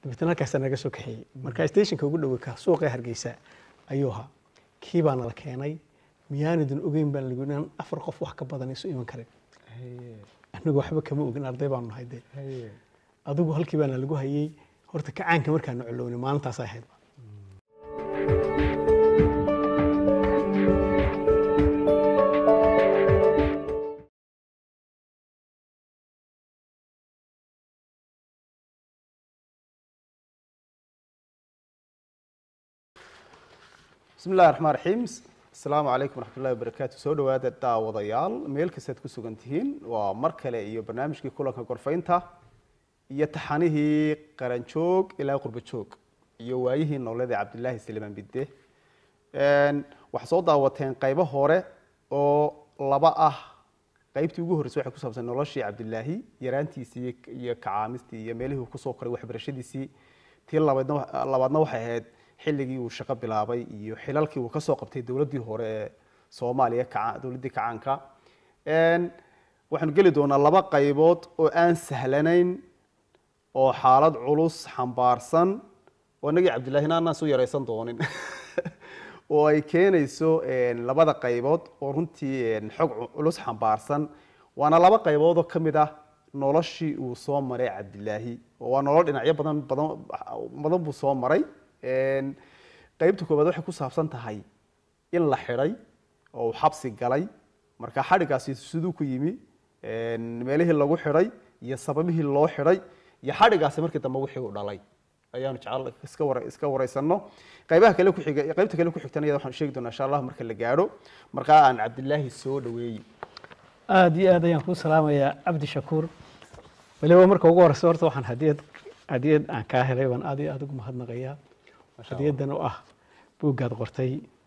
dabeetana halkaas naga soo kaxeeyay marka stationka ugu dhow ka suuqa Hargeysa ayuu ahaa kii baan la keenay miyaanidin ogeyn baan lagu inaan afar qof wax ka badan isu iman karin anagu waxba kama ogin arday baan nahay adigu halkii baan lagu hayay horta kacaanka markaan culowni maalintaas ay ahayd بسم الله الرحمن الرحيم السلام عليكم ورحمة الله وبركاته سو دhowaada daawadayaal meel kastaad ku sugan tihiin waa mar kale iyo barnaamijkii kulanka gorfaynta iyo taxanihii qaran joog ilaa qurba joog iyo waayihii nololeed Cabdilaahi Saliman Bidde waxa soo daawateen qaybo hore oo laba ah qaybtii ugu horeysay waxa ku saabsan noloshii Cabdilaahi yaraantiisii iyo kacaamistii iyo meelihii uu ku soo koray waxbarashadiisii tii labaadna waxay ahayd xilligii uu shaqo bilaabay iyo xilalkii uu ka soo qabtay dawladii hore ee Soomaaliya dawladii kacaanka waxaan gali doonaa laba qaybood oo aan sahlanayn oo xaalad culus xambaarsan oo naga Cabdilaahi aan soo yareysan doonin oo ay keenayso labada qaybood oo runtii xog culus xambaarsan waana laba qaybood oo kamid ah noloshii uu soo maray Cabdilaahi oo nolol dhinacyo badan buu soo maray qaybta koobaad waxay ku saabsan tahay in la xiray oo xabsi galay marka xarigaasi sidoo ku yimi meelihii lagu xiray iyo sababihii loo xiray iyo xarigaasi markii dambe wixii uu dhalay ayaan jecel iska wareysano qaybta kale ku xigtana waxaan sheegi doonaa insha Allah marka la gaaro marka aan Cabdilaahi soo dhaweeyay aad iyo aad ayaan ku salaamayaa Cabdi Shakuur waliba marka ugu horeysa horta waxaan hadiyad aan ka helay waan aad iyo aad ugu mahadnaqayaa hadiyadan oo ah buugaad qortay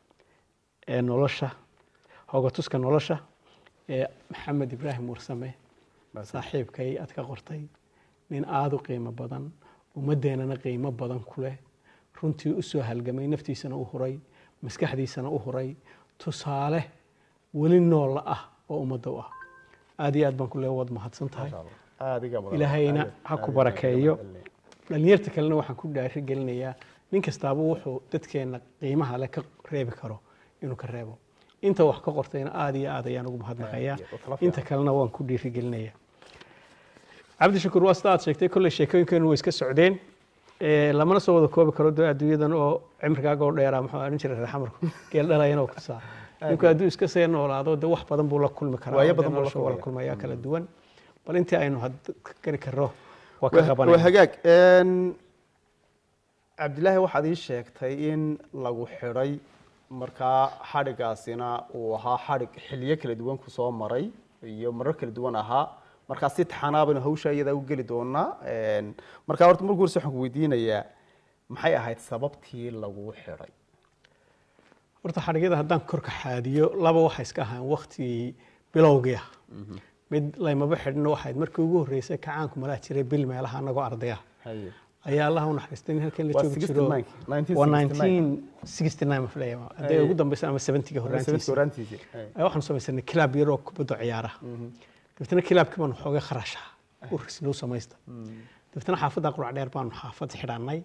nolosha hooga tuska nolosha Maxamed Ibraahim Mursame saaxiibkay aad ka qortay nin aad u qiimo badan umadeenana qiimo badan ku leh runtii u soo halgamay naftiisana u huray maskaxdiisana u huray tusaale wali nool ah oo umada u ah aad iyo aad baan ku leeyahay wad mahadsan tahay ilaahayna ha ku barakeeyo dhalinyarta kalena waxaan ku dhaari gelinayaa nin kastaaba wuxuu dadkeena qiimaha leh ka reebi karo inuu ka reebo inta wax ka qortayna aad iyo aad ayaan ugu mahadnaqayaa inta kalena waan ku dhiiri gelinayaa Cabdi Shakuur waa staad sheegtay kulli sheekooyinkeenu way iska socdeen lamana soo wada koobi karo adduunyadan oo cimrigaaga oo dheeraa muxuu arin jiray raxmarku geel dhalayna oo ku saa ninku hadduu iska soo noolaado wax badan buu la kulmi karaa waayo badan buu la kulmayaa kala duwan bal intii aynu had kari karo waa ka qabanay waa hagaag Cabdilaahi waxaad ii sheegtay in lagu xiray marka xarigaasina uu ahaa xarig xilliyo kala duwan ku soo maray iyo marar kala duwan ahaa marka si taxanaabana hawsha iyada u gali doonaa marka horta markuu waxaan ku weydiinayaa maxay ahayd sababtii lagu xiray horta xarigyada haddaan korka xaadiyo laba waxa iska ahaan waqti bilowgii mid laymaba xidhno waxayd markii ugu horeysay kacaanku malaa jiray bil meelaha anagoo arday ah ayaa Allah u naxariistay halkan la joogo jiro 1969 ma filayo aday ugu dambeysay ama 70 horaantiisa waxaan sameysay club yaro kubadda ciyaara dadna clubkii baan xooga kharasha u risnoo sameeysta dadna xaafadda qurac dheer baan xaafad xidhanay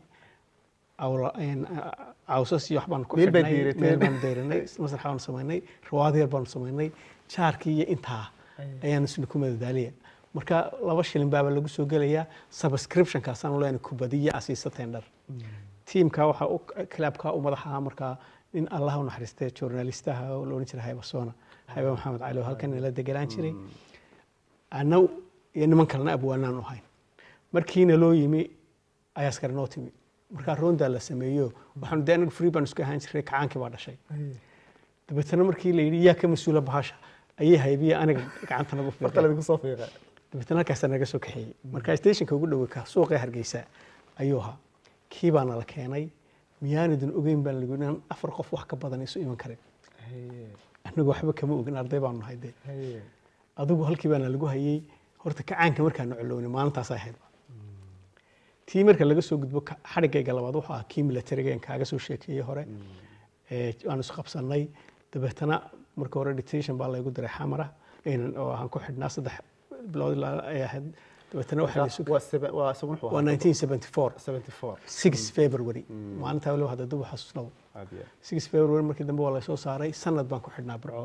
awsas iyo waxbaan ku xidhnay meel baan deeranay masraxaan sameynay rawaad yar baan sameynay jaarkii iyo intaa ayaan isla ku madadaaliya marka 2 shilin baa lagu soo galayaa subscription ka san leen kubadiya asiisateen dhar teamka waxa clubka u madaxa marka in Allah u naxariistay journalistaha oo loo jiray Hayba Maxamed Cali halkan la degalaan jiray ana iyo niman kalena abwaanaan u hayn markiina loo yimi ayaskar noo timi marka roonda la sameeyo waxaan daan free ban isku ahaan jiray kacaankii baa dhashay dabeetana markii la yiri yaa ka mas'uula bahasha ayay haybiya aniga gacanta nagu fiiqay dabeetana halkaas naga soo kaxeeyay marka stationka ugu dhow ka suuqa Hargeysa ayuu ahaa kii baan la keenay miyaanidin ogeyn baan lagu inaan afar qof wax ka badan isu iman karin anagu waxba kama ogin arday baan nahay adigu halkii baan lagu hayay horta kacaanka markaan culowni maalintaas ay ahayd tii marka laga soo gudbo xarigayga labaad waxa ah kii militariga kaaga soo sheekeeyay hore aan isku qabsanay dabeetana marka hore detention baa la igu diray xamara oo aan ku xidhnaa 3 bilood ay ahayd dabeetana waxaa la isu waa isagu wuxuu waa 1974 74 6 February maalinta waliba hadda dib u xasuusnaa aad iyo 6 February markii dambe waa la soo saaray sanad baan ku xidhnaa Burco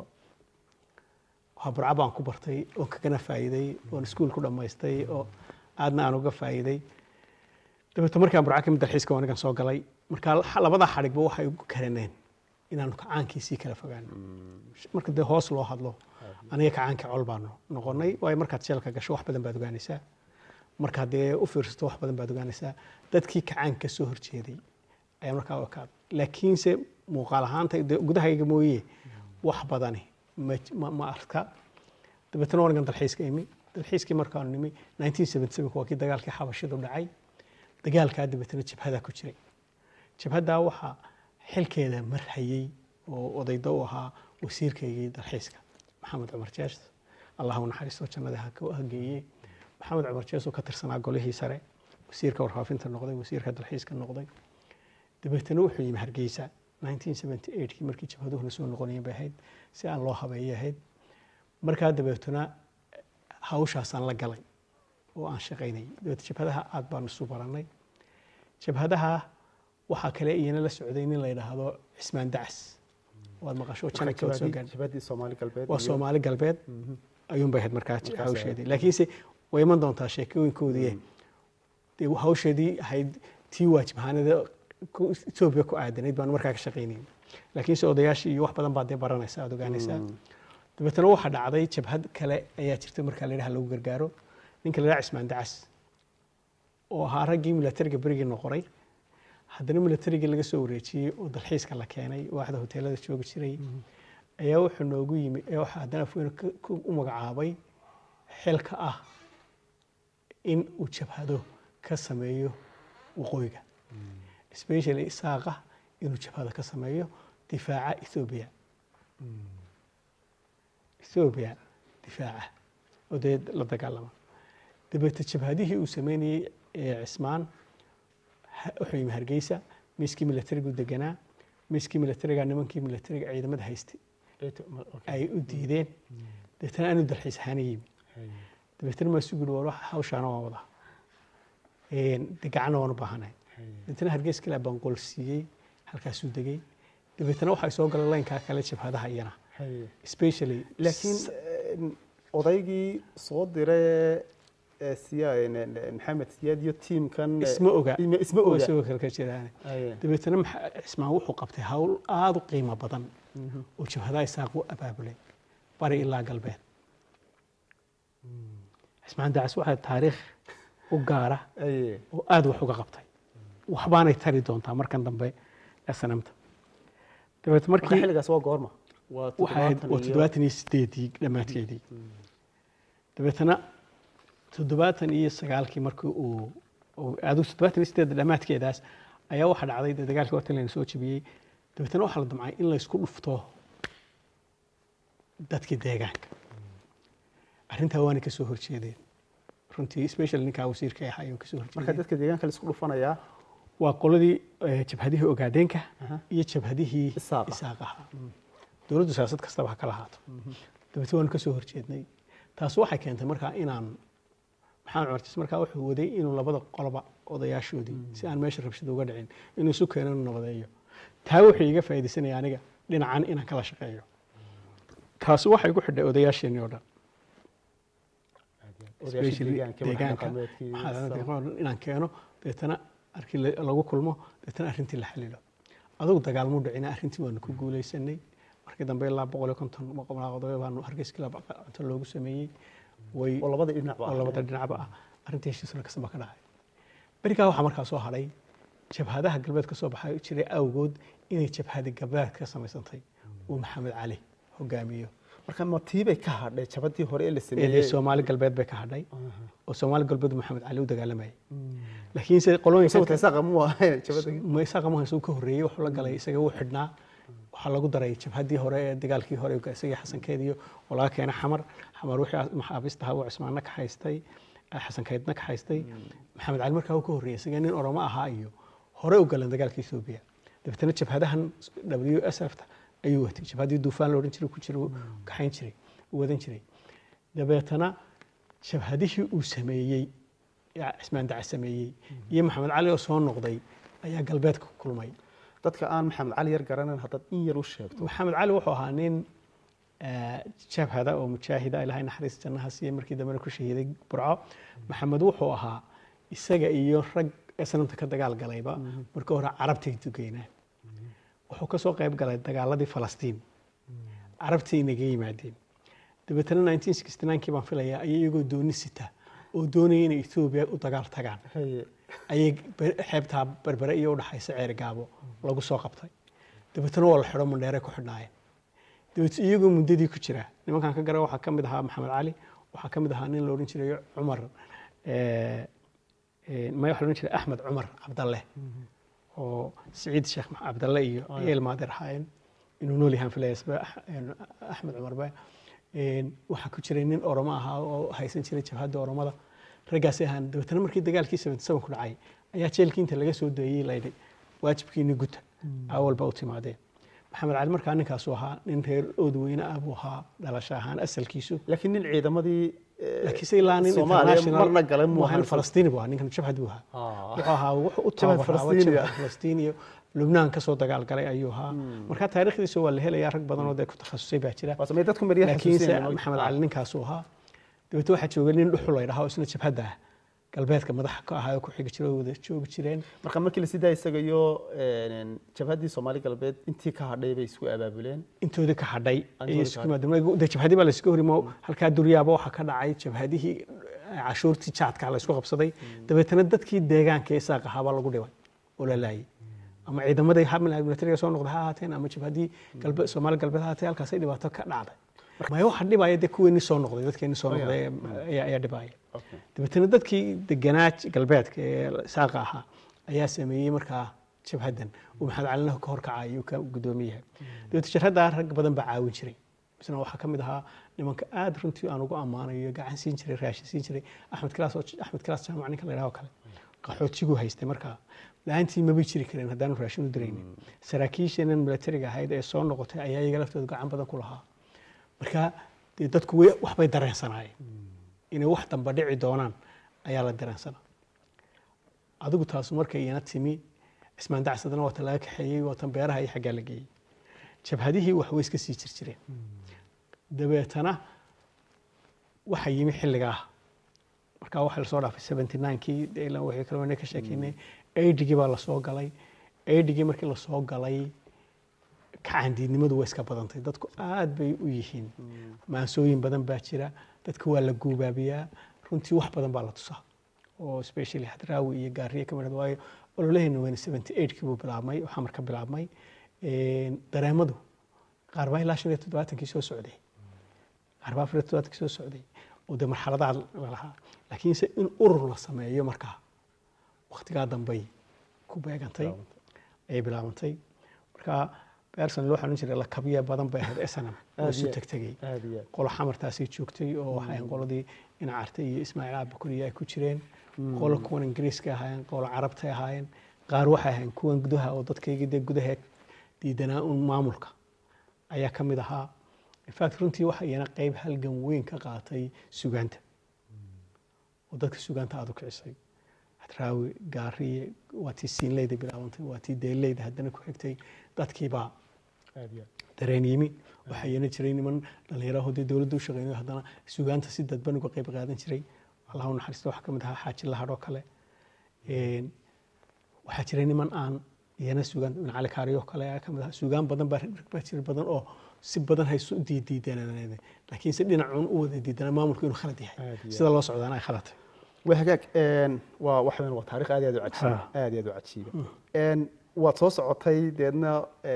waxa Burco baan ku bartay oo kagana faa'iiday oo iskuul ku dhamaystay oo aadna aan uga faa'iiday dabeetana markaan Burco ka mid dalxiiska wanagan soo galay marka labada xarigba waxay ugu karaneen inaan kacaankiisii kala fogaano marka dee hoos loo hadlo aniga kacaanka col baan noqonay waayo markaad jeelka gasho wax badan baad ogaanaysaa markaad dee u fiirsato wax badan baad ogaanaysaa dadkii kacaanka soo horjeeday ayaa markaa okaad laakiinse muuqaal ahaanta gudahayga mooye wax badani ma arka dabeetana wanagan dalxiiska imi dalxiiskii markaan nimi 1977 waa kii dagaalkii xabashidu dhacay dagaalkaa dabeetana jabhada ku jiray jabhadaa waxaa xilkeeda marhayay oo odayda u ahaa wasiirkaygii dalxiiska maxamed cumar jees allah u naxariisto jannada ha geeyey maxamed cumar jees oo ka tirsanaa golihii sare wasiirka warfaafinta noqday wasiirka dalxiiska noqday dabeetana wuxuu yimi Hargeysa 1978 markii jabhaduhuna soo noqonayeen bay ahayd si aan loo habeeyay ahayd markaa dabeetana hawshaasaan la galay oo aan shaqaynay dabeetana jabhadaha aad baan isu baranay jabhadaha waxaa kale iyana la socday nin la yiraahdo Cismaan Dacas waad maqasho channel soo gaan jabhadii Soomaali galbeed waa Soomaali galbeed ayuun bay ahayd markaa hawsheedii laakiinse way iman doontaa sheekooyinkoodii dee hawsheedii ahayd tii waajibhaanada Ethiopia ku aadanayd baan markaa ka shaqaynay laakiinse odayaashii iyo wax badan baad dee baranaysaa aad ogaanaysaa dabeetana waxa dhacday jabhad kale ayaa jirtay markaa la yiraahdo lagu gargaaro ninka la yiraahdo Cismaan Dacas oo ahaa raggii militariga berigii noqoray haddana militariga laga soo wareejiyay oo dalxiiska la keenay waaxda hoteelada joogi jiray ayaa wuxuu noogu yimi ee waxa haddana u magacaabay xilka ah in uu jabhado ka sameeyo waqooyiga especially isaaqa inuu jabhado ka sameeyo difaaca Ethiopia difaaca oo dee la dagaalama dabeetana jabhadihii uu sameynayay Cismaan wuxuu yimi Hargeysa miiskii militariga deganaa miiskii militariga nimankii militariga ciidamada haystay ay u diideen dabeetana aanu dalxiis ahaan yimi dabeetana ma sugu dhawaa wax hawshaana waa wada degacana waan u baahanay dabeetana Hargeysa kala baan qol siiyey halkaas uu degay dabeetana waxay soo galay laynka kale jabhadaha iyana especially laakiin odaygii soo diray maxamed siyaad iyo tiimkan isma oga isma kala ka jiraan dabeetana Cismaan wuxuu qabtay hawl aad u qiimo badan oo jabhadaha isaaq u abaabulay bari ilaa galbeed Cismaan Dacas waxa taariikh u gaara oo aad wax uga qabtay waxbaanay tari doontaa markan dambe SNMta dabeetana markii xilligaas waa goorma waxay 78 dhamaadkeedii dabeetana 79 markii uu aad 78 dhamaadkeedaas ayaa waxa dhacday dagaalkii Wataleen soo jabiyay dabeetana waxa la damcay in la isku dhufto dadkii deegaanka arrinta waan ka soo horjeedeen runtii especially ninka wasiirka ah ayuu ka soo horjeeday marka dadka deegaanka la isku dhufanayaa waa qoladii jabhadihii ogaadeenka iyo jabhadihii isaaqaha dawladdu siyaasad kastaba ha kala haato dabeetana waan ka soo horjeednay taas waxay keentay markaa inaan maxamed cumar jees markaa wuxuu waday inuu labada qoloba odayaashoodii si aan meesha rabshada uga dhicin inuu isu keeno nabadeeyo taa wuxuu iga faa'iideysanaya aniga dhinacan inaan kala shaqeeyo taasi waxay ku xidhay odayaasheenii oo dhan deegaanka inaan keeno deetana arkii lagu kulmo deetana arrintii la xalilo adugu dagaalmuu dhicina arrintii waanu ku guuleysanay markii dambe ilaa 150 qodob baanu Hargeysa cunto loogu sameeyay way labada dhinacba ah arrintii heshiisna ka saba ka dhacay bariga waxa markaa soo haray jabhadaha galbeed ka soo baxay jiray awgood inay jabhada galbeed ka samaysantay oo Maxamed Cali hogaamiyo marka motiibay ka hadhay jabadii hore ee la sameeyay Soomaali galbeed bay ka hadhay oo Soomaali galbeed Maxamed Cali u dagaalamay laakiin se qolooyinka isaga mu ahayn jabadii ma isaga ma soo ka horeeyay wax la galay isaga uu xidhnaa waxa lagu daray jabhadii hore ee dagaalkii hore ee isaga Xasan Keediyo walaalkeena xamar wixii maxaabiista hawo Cismaanna ka haystay Xasan Keedna ka haystay Maxamed Cali markaa uu ka horeeyay isaga nin Oromo ahaa iyo hore u galan dagaalkii Itoobiya dabeetana jabhadahan WSF ayuu watay jabhadii duufaan loo oran jiray ku jiro kaxayn jiray wadan jiray dabeetana jabhadihii uu sameeyay cismaan daca sameeyey iyo maxamed cali oo soo noqday ayaa galbeedka ku kulmay. dadka aan maxamed cali yar garanan haddaad in yar u sheegto. maxamed cali wuxuu ahaa nin jabhada oo mujaahida ilaahay naxariis jannaha siiye markii dambena ku shahiiday burco. maxamed wuxuu ahaa isaga iyo rag sanamta ka dagaal galayba markii hore carabtay dugeynaa. wuxuu ka soo qayb galay dagaaladii falastiin carabtii inaga yimaadeen. dabeetana 1969kii baan filayaa ayay iyagoo dooni sita oo doonaya inay Ethiopia u dagaal tagaan ayay xeebtaa berbere iyo u dhaxaysa ceer gaabo lagu soo qabtay. dabeetana waa la xidho mandheere ku xidhnaayeen. dabeetana iyagoo muddadii ku jira nimankan ka gara waxaa ka mid ahaa maxamed cali, waxaa ka mid ahaa nin la odhan jiray cumar ma waxa la odhan jiray axmed cumar cabdalle oo siciid sheekh cabdalle iyo eel maadir ahaayeen inuu nool yahaan filayas axmed cumar ba waxaa ku jiray nin oromo ahaa oo haysan jiray jabhadda oromada raggaasi ahaan. dabeetana markii dagaalkii 77 ku dhacay ayaa jeelkii inta laga soo dayay laydhay waajibkiina guta awalba u timaadeen. maxamed cali markaa ninkaasuu ahaa nin reer oodweyne ah buu ahaa dhalasho ahaan asalkiisu, laakiin nin ciidamadii laakiinse ilaa nin marna galan muu ahaan falastiini buu ahaa. ninkan jabhad buu ahaa wuxuu ahaa wuxuu u tababaraa falastiin iyo lubnaan ka soo dagaal galay ayuu ahaa. markaa taariikhdiisa waa la helayaa rag badan oo dee ku takhasusay baa jira, laakiinse maxamed cali ninkaasuu ahaa. dabeetna waxaa joogay nin dhuxul la yidhaha oo isna jabhadda ah galbeedka madaxa ka ahaa oo ku xigi jiray oo wada joogi jireen. marka markii la sidaa isaga iyo jabhaddii Soomaali galbeed intii ka hadhay bay isku abaabuleen. intoodii ka hadhay ay isku yimaadeen. jabhadii baa la isku horimo halkaa duryaaba waxaa ka dhacay jabhadihii cashuurtii jaadka la isku qabsaday. dabeetana dadkii deegaanka ee saaq ahaa baa lagu dhibay oo la laayay, ama ciidamadii militariga soo noqday ha ahaateen ama jabhadii Soomaali galbeed ha ahaatee halkaasay dhibaato ka dhacday. maya waxa dhibaya dee kuweenii soo noqday dadkeenii soo noqday ayaa dhibaya. dabeetana dadkii deganaa galbeedka ee saaqa ahaa ayaa sameeyey markaa jabhaddan uu maxamed calina ka horkacay uu ka gudoomiyahay. dabeetana jabhaddaa rag badan baa caawin jiray. misna waxaa ka mid ahaa nimanka aad runtii aan ugu ammaanayo gacan siin jiray raashin siin jiray axmed kilaas jaamac ninka la yidhaho kale qaxootiguu haystay markaa laantii mabay jiri kareen haddaanu raashin u diraynin. saraakiisheenan militariga ahayd ee soo noqotay ayaa iyaga laftooda gacan badan ku lahaa. marka dee dadku waxbay dareensanaayeen inay wax damba dhici doonaan ayaa la dareensanaa. adigu taasu markay iyana timi cismaan dacsadana waa tan laga kaxeeyey, waa tan beeraha iyo xaggaa la geeyey. jabhadihii wax way iska sii jirjireen. dabeetana waxaa yimi xilligaa markaa waxaa lasoo dhaafay 79kii ilaa wixii kale wayna ka sheekeynay 80gii baa lasoo galay. 80gii markii lasoo galay kacandiidnimadu way iska badantay. dadku aad bay u yihiin maansooyin badan baa jira, dadka waa la guubaabiyaa, runtii wax badan baa la tusaa oo especially hadraawi iyo gaariye ka mid ah. waayo ololaheenna wayna 78kii buu bilaabmay, waxaa marka bilaabmay dareemadu qaar baa ilaa 75kii soo socday, qaar baa 74kii soo socday oo dee marxaladaha la lahaa. laakiinse in urur la sameeyo markaa waqtigaa dambay ku beegantay ayay bilaabantay. markaa beersan loo xanuun jiray lakabiya badan bay ahayd SNM oo isu tagtagay. qolo xamartaasay joogtay oo waxay qoladii Inacarta iyo Ismaaciil Abukuriya ay ku jireen, qolo kuwan Ingiriiska ahaayeen, qolo Carabta ahaayeen, qaar waxay ahaayeen kuwan gudaha oo dadkayga dee gudaha diidanaa un maamulka ayaa ka mid ahaa. in fact runtii waxa iyana qayb halgan weyn ka qaatay sugaanta oo dadka sugaanta aad u kicisay. hadraawi gaariye waa tii siinleyda bilaabantay, waa tii deeleyda haddana ku xigtay. dadkiibaa dareen yimi. waxaa iyana jiray niman dhallinyaraho dee dowladda u shaqeynayo haddana sugaanta si dadban uga qayb qaadan jiray. allah u naxariista waxaa ka mid ahaa xaaji lahadh oo kale. waxaa jiray niman aan iyana sugaan ibn cali kaariyo kale ayaa ka mid ahaa. sugaan badan baa jira badan oo si badan haysu diidaneen, laakiinse dhinacuun u wada diidana maamulku inuu khalad yahay, sida loo socdaana ay khalatay. وهجاك waa taariikh aad iyo aad u cajiib waad soo socotay deedna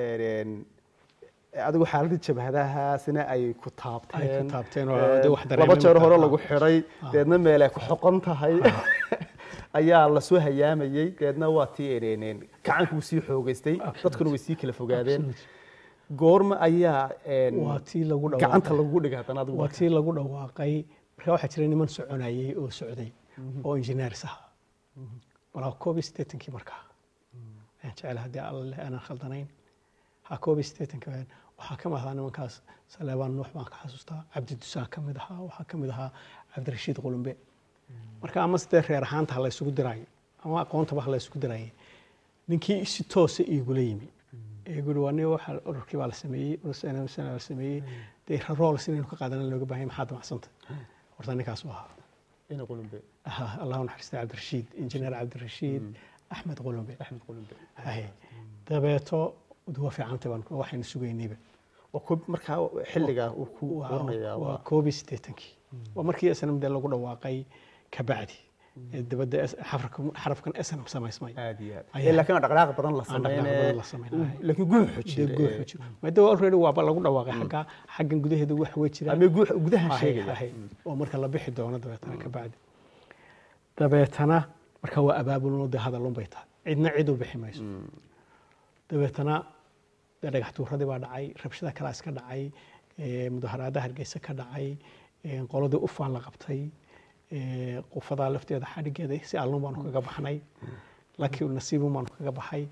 adigu xaaladii jabhadahaasina ay ku taabteen laba jeer hore lagu xiray deedna meel ay ku xoqon tahay ayaa la soo hayaamayay. deedna waa tii gacanku sii xoogaystay, dadkuna way sii kala fogaadeen. goorma ayaa gacanta lagu dhigay haddana adigu waa tii lagu dhawaaqay. marka waxaa jiray niman soconayay oo socday oo engineers ah walaa 81kii markaa aan jecelahay haddii alle aanan khaldanayn. 81kii waxaa ka mid ahaa nimankaas Saleebaan Nuux baan ka xasuustaa, Cabdi Dusaan ka mid ahaa, waxaa ka mid ahaa Cabdirashiid Qulumbe, marka ama sidee reer ahaanta ha la isugu diraayo ama aqoontaba ha la isugu diraayo ninkii si toosa iigula yimi eeguri waa nin waxa ururkii baa la sameeyey urursanaa la sameeyey dee roles inaynu ka qaadanaan looga baahan yahay maxaa damacsanta horta ninkaas u ahaa ina qulumbe allahu naxariistay cabdirashiid injineer cabdirashiid axmed qulumbe haye dabeeto waa fiicantay baan waxaynu sugaynayba markaa xilligaa uu ku qoranayaa waa 81kii waa markii SNM lagu dhawaaqay ka bacdi dibadda xarafkan SNM samaysmay aad iyo aad laakiin dhaqdhaqaaq badan la sameeyay laakiin guuxu jiro maadaama already waa lagu dhawaaqay xaggan gudaheeda wax way jiraan ama gudaha sheegay oo marka la bixi doono dabeetana ka bacdi dabeetana marka waa abaabulno hadalun bay tahay cidna cid u bixi mayso dabeetana dhagax tuuradii baa dhacay rabshada kala iska dhacay mudaharaadaha Hargeysa ka dhacay qoladii ufaan la qabtay qofada lafteeda xadhigeeda si alun baan kaga baxnay laakiin nasiib baan kaga baxay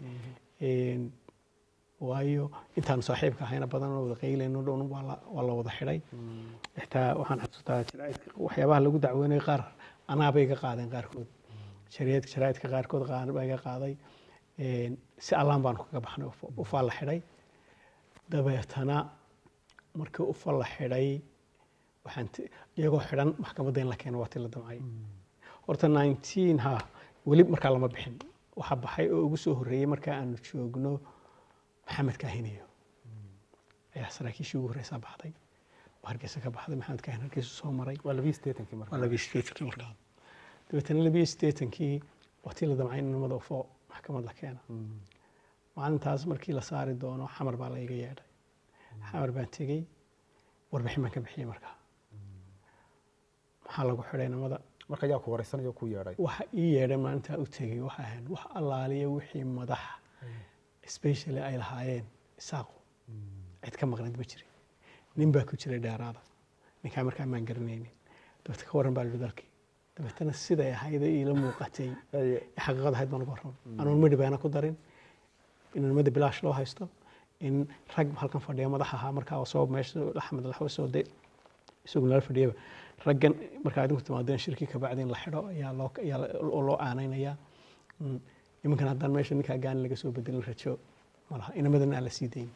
waayo intaan saaxiibka ahayna badan oo wada qeyleyno dhown waa la wada xidhay xitaa waxaan xasuustaa waxyaabaha lagu dacweynay qaar anaa bay ga qaadeen qaarkood shariidka qaarkood qaar bay ga qaaday si allan baan kaga baxnay ufaa la xidhay dabeetana markii ufaa la xidhay waxaan iyagoo xidhan maxkamadda in la keeno waa tii la damcay horta 19 weli markaa lama bixin waxa baxay oo ugu soo horeeyay marka aanu joogno maxamed kaahiniyo ayaa saraakiishii ugu horeysa baxday oo Hargeysa ka baxday maxamed kaahin Hargeysa soo maray waa 28kii markaa dabeetana 28kii waa tii la damcay in nimada ufo maxkamad la keeno maalintaas markii la saari doono xamar baa la iga yeedhay xamar baan tegey warbixin baan ka bixiyey markaa maxaa lagu xidhay nimada marka yaa ku wareysanayo ku yeedhay waxa ii yeedhay maalintaa u tegey waxa ahayn wax allaaliya wixii madax especially ay lahaayeen isaaqo cid ka maqnayd ma jirin nin baa ku jiray dheeraada ninkaa markaa maan garanaynin dabeeta ka warran baa la dalkii dabeetana siday ahayd iila muuqatay xaqiiqada ahayd baan uga warramay anuun midhi baana ku darin in nimada bilaash loo haysto in rag halkan fadhiya madax ahaa markaa soo meesha Axmed Laxwo soo day isagu la fadhiyay raggan markaa idinku timaadeen shirki ka bacdi in la xidho ayaa loo aaneynaya iminkan haddaan meesha ninkaa gaan laga soo bedelin rajo malaha inamadana aan la sii dayn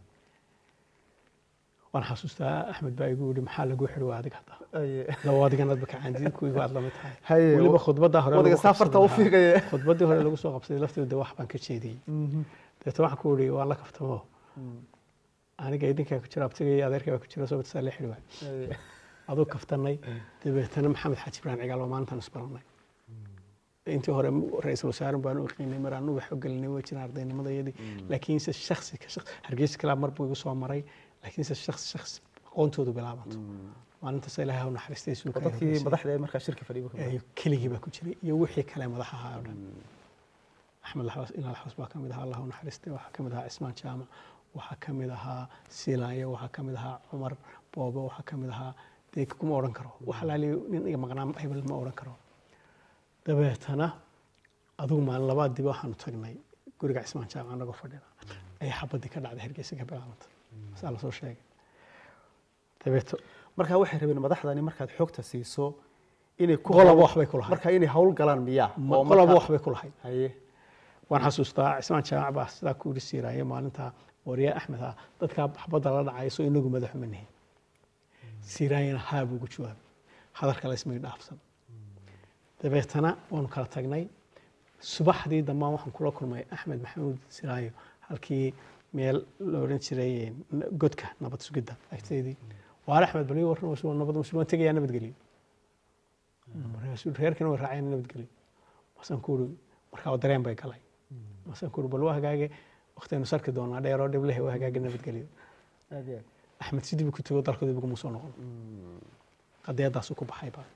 waan xasuustaa Axmed baa igu yidhi maxaa lagu xidhi waa adiga hadda laba adigan aad bakacaandiin kuwii baad la mid tahay weliba khudbadda hore wadiga safarta u fiiqay khudbaddii hore lagu soo qabsaday lafteeda wax baan ka jeediyey dabeetana waxaan ku yidhi waan la kaftamo aniga idinkaa ku jira abtiga iyo adeerkaa baa ku jira soo badsaa la xidhi waay aduu kaftanay dabeetana maxamed xaaji ibrahim cigaal waa maalintaan isbarannay intii hore ra'iisul wasaare baan u qiinay maraan u wax ogelinay way jiraan ardaynimadayadii laakiin se shakhsi ka shakhsi Hargeysa kala mar buu igu soo maray laakiin se shakhsi aqoontoodu bilaabanto maalintaas ilaahay ha naxariistay suu ka dadkii madaxda markaa shirka fadhiyo keligii baa ku jiray iyo wixii kale madax ahaa oo dhan Axmed Laxwas in Laxwas baa kamid ahaa Allah ha naxariistay waxa kamid ahaa Ismaan Jaamac waxa kamid ahaa Silaayo waxa kamid ahaa Cumar Boobo waxa kamid ahaa deeg kuma oran karo waxa la nin iga maqnaan hebel ma oran karo dabeetana adigu maalin labaad dib waxaan tagnay guriga Ismaan Jaamac anaga fadhina ay xabadii ka dhacday Hargeysa ka bilaabantay saal soo sheegay dabeeto marka waxay rabeen madaxdani markaad xogta siiso inay ku qolob wax bay ku lahayd marka inay hawl galaan miya oo qolob wax bay ku lahayd haye waan xasuustaa Ismaan Jaamac baa sida ku risiirayay maalinta wariye Axmed dadka xabadda la dhacay soo inagu madax xumanay siiraayna haab ugu jawaab hadalka la ismay dhaafsan dabeetana waan kala tagnay subaxdii dambaan waxaan kula kulmay Axmed Maxamuud Siraayo halkii meel loo oran jiray godka nabad sugidda agteedii waa Axmed bali warno soo nabad muslimaan tagay nabad galiyo reerkana way raaceen nabad galiyo waxaan ku uri markaa dareen bay galay waxaan ku uri bal wahagaaga waqtiinu sarki doonaa dheero dhiblahay wahagaaga nabad galiyo Axmed sidii ku tago dalkooda ugu soo noqon qadiyadaas ku baxay baa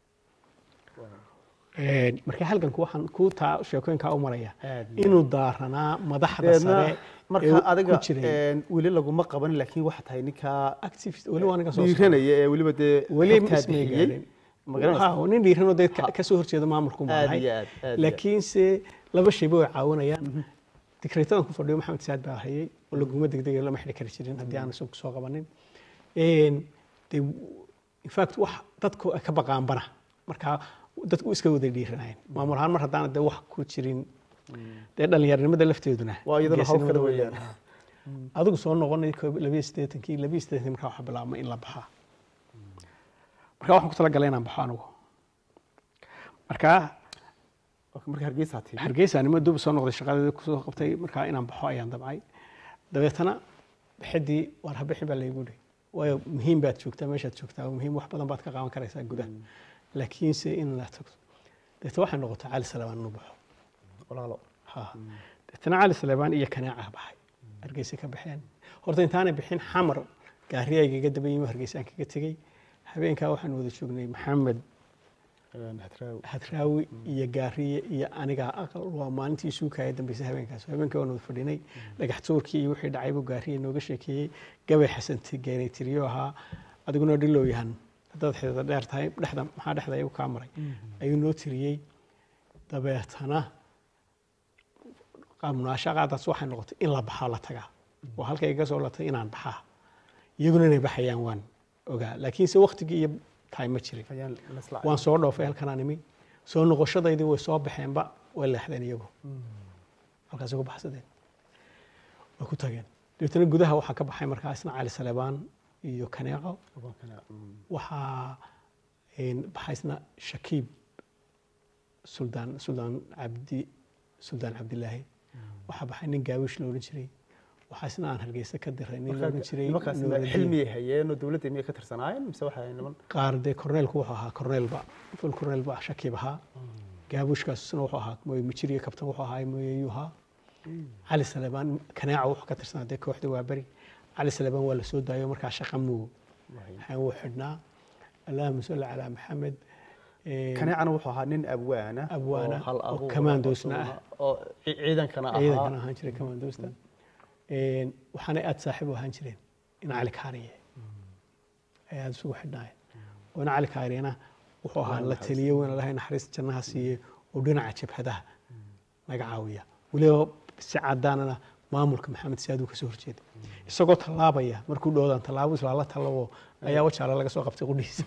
marka halganku waxaan ku taa sheekooyinka u maraya inuu daaranaa madaxda sare marka adiga weli laguma qaban laakiin waxa tahay ninka activist weli waan ka soo diiranaya ee weliba weli ismeeyay magaranaysaa nin diiranoo dad ka soo horjeeda maamulku maahay laakiin se laba shay bay caawinayaan dikretadan ku fadhiyo Maxamed Saad baa hayay oo laguma degdegay lama xidhi kari jirin haddii aan soo qabanin in fact wax dadku ka baqaan bana marka dadku iska wada dhiiranayeen maamul ahaan mar haddaan dee wax ku jirin dee dhallinyaranimada lafteeduna waa iyadana hawl kale weeyaan adigu soo noqonay 82 markaa waxa bilaabmay in la baxaa markaa waxaan ku talagalay inaan baxo anigu markaa hargeysa nimo dub soo noqday shaqadeeda ku soo qabtay markaa inaan baxo ayaan dabcay dabeetana bixidii war habixi baa laygu dhigay waayo muhiim baad joogtaa meeshaad joogtaa muhiim wax badan baad ka qaadan karaysaa gudaha laakiinse in la tagto dabeetana waxay noqotay cali salebaan inuu baxo walaalo dabeetana cali salebaan iyo kanaaca baxay hargeysa ka baxeen horta intaanay bixin xamar gaariyaygaga daba yimi hargeysaan kaga tegey habeenkaa waxaan wada joognay maxamed hadraawi iyo gaariye iyo aniga aqal waa maalintii suukaya dambeysay habeenkaas habeenkii waan wada fadhinay dhagax tuurkii iyo wixii dhacay buu gaariye nooga sheekeeyey gabay xasan geenay tiriyo ahaa adiguna dhilow yahan haddaad xidada dheer tahay dhexda maxaa dhexda ayagu kaa maray ayuu noo tiriyey dabeetana munaashaqaadaas waxay noqotay in la baxaa la tagaa waa halkay iga soo latay inaan baxaa iyaguna inay baxayaan waan ogaa laakiinse waqtigii iyo tahay ma jirin waan soo dhoofay halkanaan imi soo noqoshadaydii way soo baxeenba way leexdeen iyagu halkaas ugu baxsadeen way ku tageen dabeetana gudaha waxaa ka baxay markaa isna cali salebaan iyo kaneeco waxaa baxay isna shakiib suldaan cabdilaahi waxaa baxay nin gaawish la odhan jiray waxaa isna aan hargeysa ka diray nin la odhan jiray xilmiyay hayeen oo dowladda miyay ka tirsanaayeen mise waxay niman qaar dee korneelku wuxuu ahaa korneelba ful korneelba shakiib ahaa gaabushkaas isna wuxuu ahaa mooye mijiriyo kabtan wuxuu ahaa mooyeyuu ahaa cali salebaan kanaaca wuxuu ka tirsanaa dee kooxda waa beri cali salebaan waa la soo daayo markaa shaqa muu wuu xidhnaa allahuma salli calaa maxamed kaneecana wuxuu ahaa nin abwaana oo kamaandoosna ah oo ciidankana ahaan jiray kamaandoosta waxaanay aad saaxiib u ahaan jireen in cali kaariye ay aada isugu xidhnaayeen oo in cali kaariyena wuxuu ahaa la taliye weyn allahay naxariis jannaha siiye oo dhinaca jabhadaha naga caawiya weliba si cadaanana maamulka maxamed siyaad uu ka soo horjeeda isagoo tallaabaya markuu dhowdaan tallaabo islaala tallabo ayaa wajaala laga soo qabtay qudhiisa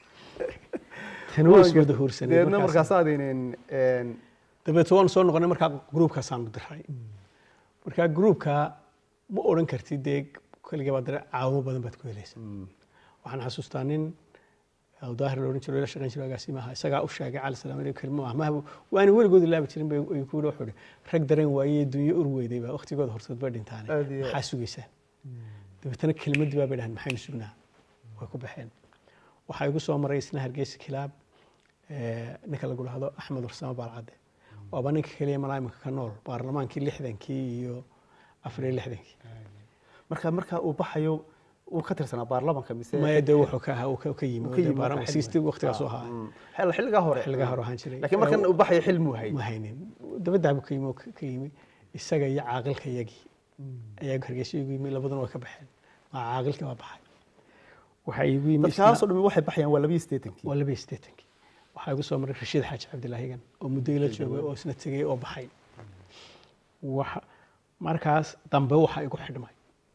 tan waa iswada huursanay deedna markaas aadayeen dabeetana waan soo noqonay markaa gruubkaasaanu diray markaa gruubka ma odhan kartid dee keliga baad dare caawimo badan baad ku helaysa waxaan xasuustaa nin daahir la odhan jiro la shaqayn jiro agaasimaha isagaa u sheegay cali salaam kelmo ah waana weligood ilaabi jirin bay ku yidhi wuxuu rag dareen waayey dunyo ur weyday baa waqtigooda hortood ba dhintaane maxaa sugaysaa dabeetana kelmadii baa bay dhahan maxaynu sugnaa way ku baxeen waxaa igu soo maray isna hargeysa kilaab ninka lagu dhahdo axmed warsamo baalcadde waaba ninka keliya malaaimka ka nool baarlamaankii 60kii iyo 64kii marka uu baxayo uu ka tirsanaa baarlamaanka mise ma dee wuxuu ka ahaa uu ka yimi baarlamaanka siistii waqtigaas oo ahaa xilliga hore ahaan jiray laakiin markan uu baxayo xilmu ma haynin dabadaabu ka yimi isaga iyo caaqilka yagii ayaa hargeysa igu yimi labaduna way ka baxeen ma caaqilka waa baxay waxay igu yimi taasoo dhan waxay baxayaan waa 82kii waa 82kii waxaa igu soo maray rashiid xaaji cabdilaahigan oo muddo ila joogay oo isna tegay oo baxay markaas dambe waxaa igu xidhmay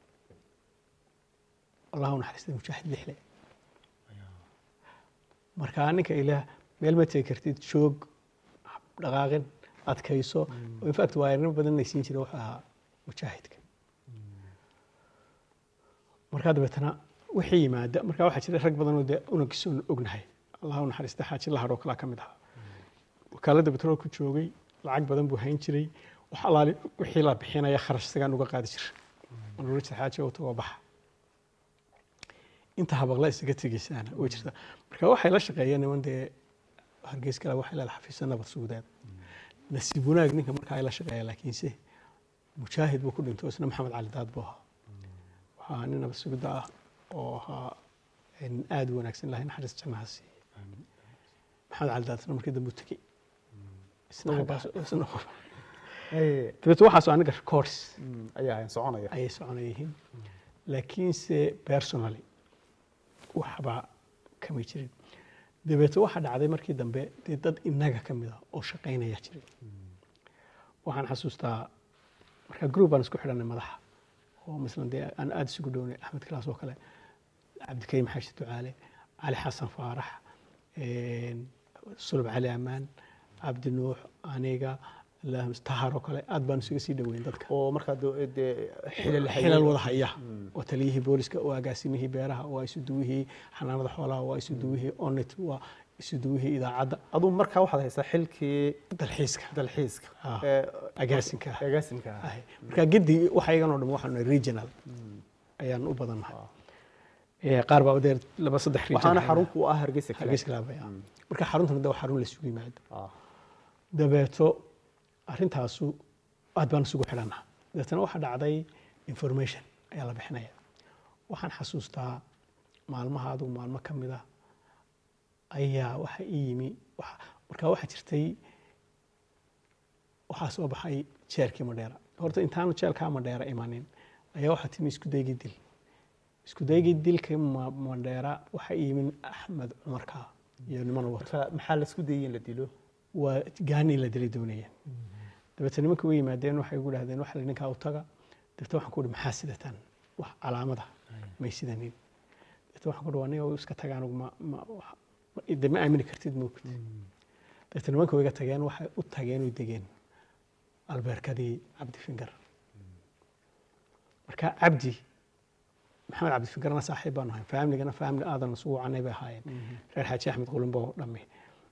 allahu naxariista mujaahid lixle markaa ninka ilaah meel ma tegi kartid joog dhaqaaqin adkayso oo in fact waayarnimo badan inay siin jiray wuxuu ahaa mujaahidka markaa dabeetana wixii yimaada markaa waxaa jira rag badan oo dee unagisoon ognahay allahu naxariista xaaji lahadhoo kalaa ka mid ahaa wakaaladda betroolku joogay lacag badan buu hayn jiray wax alaali wixii la bixinaya kharash isagaan uga qaadi jira nuurita xaaji oo tagoo baxa inta habaqla isaga tegaysaana way jirtaa marka waxay la shaqeeyeen niman dee hargeys kale waxay leedahay xafiisyo nabad suudeed nasiib wanaag ninka markaa ay la shaqeeya laakiinse mujaahid buu ku dhinto isna maxamed cali daad buu ahaa waxaa nin nabad sugida ah oo ahaa aada u wanaagsan ilahay naxariis jannaha siiyey maxamed cali daad isna markii dambe u tegey dabeet waxaasoo aniga records ayay soconayihiin laakiinse personally waxba kamay jirin dabeete waxaa dhacday markii dambe dee dad inaga ka mid ah oo shaqaynaya jiray waxaan xasuustaa markaa group aan isku xidhanay madaxa oo mislan dee aan aada isugu dhownay axmed kilaas oo kale cabdikariim xaashi ducaale cali xasan faarax sulub cali amaan cabdi nuux aniga tahar oo kale aad baan isuga sii dhaweyn dadka oo markaa dee xilal wada haya oo taliyihii booliska oo agaasimihii beeraha waa isu duwihii xanaanada xoolaha waa isu duwihii onet waa isu duwihii idaacadda aduu markaa waxaad haysaa xilkii dalxiiska agaasinka marka gedi waxa igan oo dhan waxaan regional ayaan u badannahay qaar baa udeer 2-3 regional waxaana xarun ku ah Hargeysa marka xaruntana waa xarun la isugu yimaado dabeeto arrintaasu aad baan isugu xidhannaha dabeetana waxaa dhacday information ayaa la bixinaya waxaan xasuustaa maalmaha adugu maalmo ka mid ah ayaa waxa ii yimi markaa waxaa jirtay waxaa soo baxay jeelkii Mandheera horta intaanu jeelkaa Mandheera imanin ayaa waxaa timi isku daygii dilka Mandheera waxaa ii yimi Axmed Cumarka iyo niman wata maxaa la isku dayay in la dilo waa gaani la dilay doonayeen dabeetana nimanka way yimaadeen waxay ugu dhahdeen waxa ninka u taga dabeetana waxaan ku yidhi maxaa sidatan wax calaamada may sidanin dabeetana waxaan ku yidhi aniga iska tagaan ma aamini kartid moogta dabeetana nimanka way iga tageen waxay u tageen oo degeen albeerkadii cabdi fingar marka cabdi maxamed cabdi fingarna saaxiib baan ahay faamligana faamli aadan isugu canay bay ahaayeen reer xaaji axmed qulumbo dhamme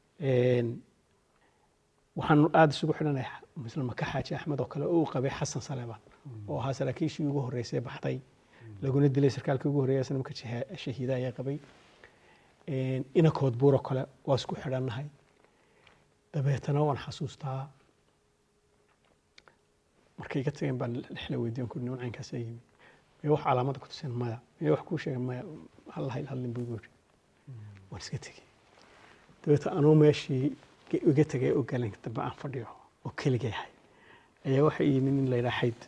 waxaan aad isugu xidhanahay misla maka xaaji axmed oo kale oo uu qabay xasan saleebaan oo ahaa saraakiishii ugu horreysay baxday laguna dilay sarkaalkii ugu horreeyay sanamka shahiida ayaa qabay inakood buuro kale waa isku xidhannahay dabeetana waan xasuustaa markay iga tageen baan lixla weydiin ku niman caynkaas ay yimi mee wax calaamada ku tuseen maya mee wax kuu sheegay maya hadlin buu yidhi waan iska tegey dabeeta anuu meeshii iga tegay oo galanka dambe aan fadhiyo oo keligay ahay ayaa waxa ii yimi nin la yidhaha xayd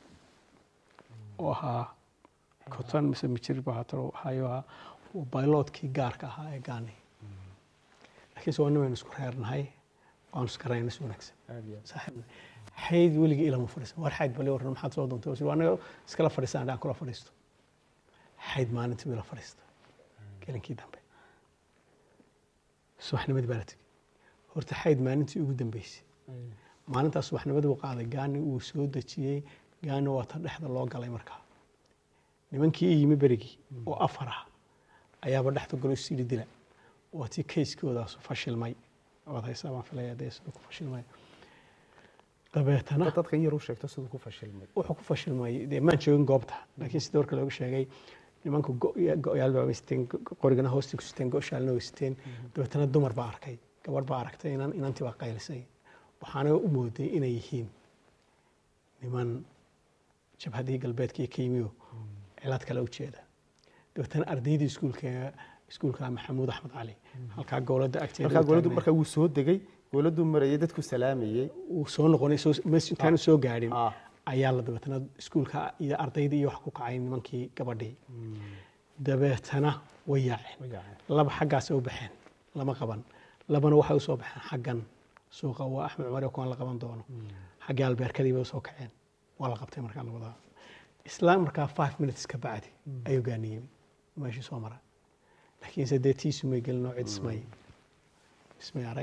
oo ahaa koton mise mijir bahataro hayo ahaa bayloodkii gaarka ahaa ee gaani laakiinse waa nimaynu isku reernahay waanu isgarayna si wanaagsan saaxiibna xayd weligii ilama fadhiisan war xayd bale warran maxaad soo doontay waa anaga iskala fadhiisaan dhaan kula fadhiisto xayd maalintii wila fadhiista gelinkii dambe subaxnimadii baa la tegey horta xayd maalintii ugu dambeysay maalintaas subaxnimadii uu qaaday gaani uu soo dejiyey gaani waa ta dhexda loo galay markaa nimankii yimi berigii oo 4 ah ayaaba dhexda galo sidii dila waa tii kayskoodaas fashilmay waad haysaa baan filayaa dee siduu ku fashilmay dabeetana dadkan yar u sheegto siduu ku fashilmay wuxuu ku fashilmay dee maan joogin goobta laakiin sida warka loogu sheegay nimanku go'yaal baa weysteen qorigana hoosta ku siteen go'shaalna weysteen dabeetana dumar baa arkay gabadh baa aragtay inantii baa qaylisay waxaana u mooday inay yihiin niman jabhadii galbeedka iyo kaymiyo cilaad kale u jeeda dabeetana ardaydii iskuulka maxamuud axmed cali halkaa goolada agteeda markaa wuu soo degay gooladu marayay dadku salaamayay uu soo noqonay intaanu soo gaadhin ayaa la dabeetana iskuulka iyo ardayda iyo wax ku kacay nimankii gabadhii dabeetana way yaaceen laba xaggaas u baxeen lama qaban labana waxay u soo baxeen xaggan suuqa waa axmed cumar oo kuwan la qaban doono xagga albeerkadii bay soo kaceen waa la qabtay markaa labada islaam markaa 5 minutes ka bacdi ayuu gaaniyay meeshii soo maray laakiin sadeetiisu may gelin oo cid ismay arag